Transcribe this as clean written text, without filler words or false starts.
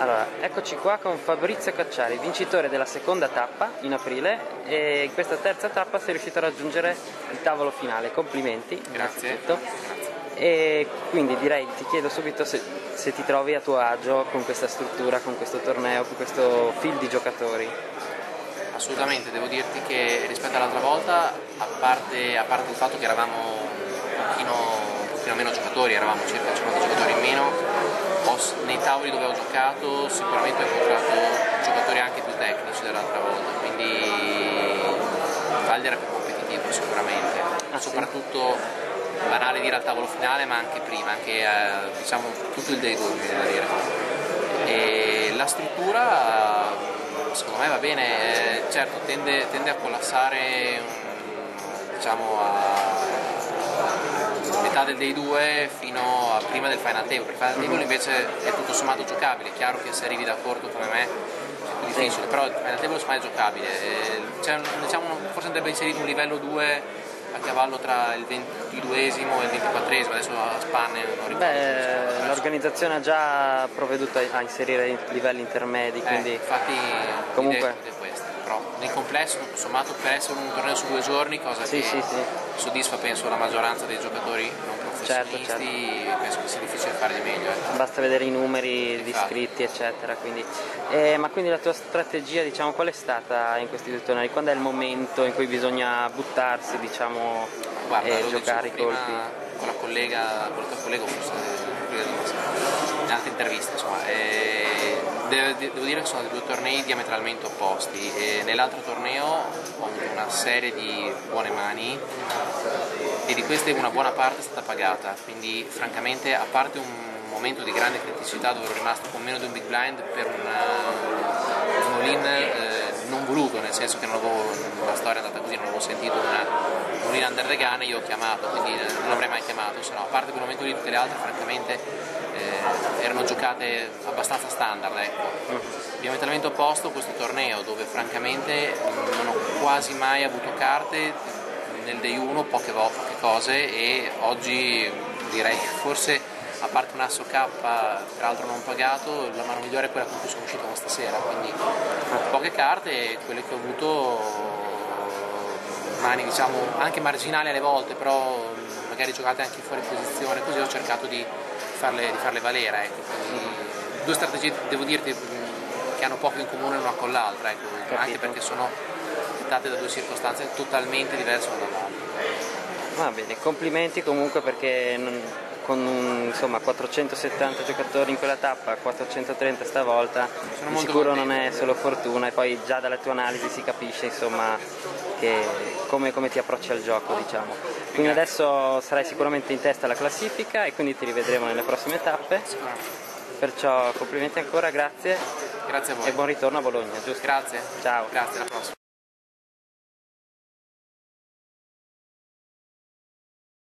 Allora, eccoci qua con Fabrizio Cacciari, vincitore della seconda tappa in aprile, e in questa terza tappa sei riuscito a raggiungere il tavolo finale. Complimenti. Grazie. E quindi direi, ti chiedo subito se ti trovi a tuo agio con questa struttura, con questo torneo, con questo field di giocatori. Assolutamente, devo dirti che rispetto all'altra volta, a parte il fatto che eravamo un pochino meno giocatori, eravamo circa 50 giocatori in meno, nei tavoli dove ho giocato sicuramente ho incontrato giocatori anche più tecnici dell'altra volta, quindi Valdi era più competitivo sicuramente, soprattutto banale dire al tavolo finale, ma anche prima, anche diciamo tutto il day 2 bisogna dire. E la struttura secondo me va bene, certo tende a collassare diciamo a metà del day 2 fino a prima del final table. Il final table invece è tutto sommato giocabile, è chiaro che se arrivi da corto come me è più difficile, però il final table insomma è giocabile. Diciamo, forse andrebbe inserito un livello 2 a cavallo tra il 22esimo e il 24esimo, adesso a spanne non ricordo. L'organizzazione ha già provveduto a inserire i livelli intermedi, quindi infatti comunque l'idea è questa, però nel complesso tutto sommato per essere un torneo su 2 giorni, cosa che soddisfa penso la maggioranza dei giocatori non professionisti, certo. Penso che sia difficile fare di meglio. Basta vedere i numeri di iscritti eccetera, quindi. Ma quindi la tua strategia, diciamo, qual è stata in questi 2 tornei? Quando è il momento in cui bisogna buttarsi, diciamo, e giocare i colpi? Con la tua collega, forse in altre interviste, insomma, devo dire che sono 2 tornei diametralmente opposti, e nell'altro torneo ho avuto una serie di buone mani e di queste una buona parte è stata pagata, quindi francamente, a parte un momento di grande criticità dove ero rimasto con meno di un big blind per un all-in non voluto, nel senso che non avevo, la storia è andata così, non avevo sentito un all-in under the gun e io ho chiamato, quindi non l'avrei mai chiamato, se no, a parte quel momento lì, tutte le altre francamente erano giocate abbastanza standard, ecco. Diametralmente opposto questo torneo, dove francamente non ho quasi mai avuto carte nel day 1, poche cose, e oggi direi forse, a parte un asso K peraltro non pagato, la mano migliore è quella con cui sono uscito questa sera, quindi poche carte, e quelle che ho avuto mani diciamo anche marginali alle volte, però magari giocate anche fuori posizione, così ho cercato di farle valere, ecco. Quindi 2 strategie, devo dirti, che hanno poco in comune l'una con l'altra, ecco, anche perché sono dettate da 2 circostanze totalmente diverse l'una dall'altra. Va bene, complimenti comunque, perché con insomma 470 giocatori in quella tappa, 430 stavolta, di sicuro non è solo fortuna, e poi già dalle tue analisi si capisce insomma che come ti approcci al gioco, diciamo. Quindi adesso sarai sicuramente in testa alla classifica e quindi ti rivedremo nelle prossime tappe. Perciò complimenti ancora, grazie. Grazie a voi. E buon ritorno a Bologna, giusto? Grazie. Ciao. Grazie, alla prossima.